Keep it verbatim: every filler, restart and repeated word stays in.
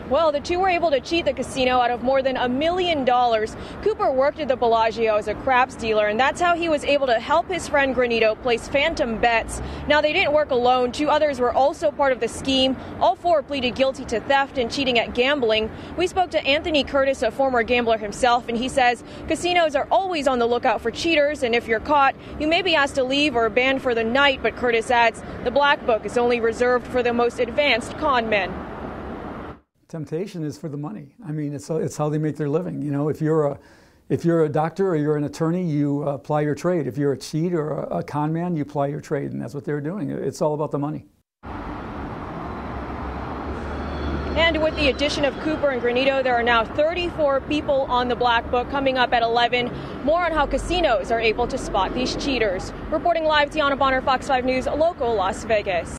Well, the two were able to cheat the casino out of more than a million dollars. Cooper worked at the Bellagio as a craps dealer, and that's how he was able to help his friend Granito place phantom bets. Now, they didn't work alone. Two others were also part of the scheme. All four pleaded guilty to theft and cheating at gambling. We spoke to Anthony Curtis, a former gambler himself, and he says casinos are always on the lookout for cheaters, and if you're caught, you may be asked to leave or banned for the night. But Curtis adds the black book is only reserved for the most advanced con men. Temptation is for the money. I mean, it's it's how they make their living. You know, if you're a if you're a doctor or you're an attorney, you uh, apply your trade. If you're a cheat or a, a con man, you apply your trade, and that's what they're doing. It's all about the money. And with the addition of Cooper and Granito, there are now thirty-four people on the black book. Coming up at eleven, more on how casinos are able to spot these cheaters. Reporting live, Tiana Bonner, Fox five News, local Las Vegas.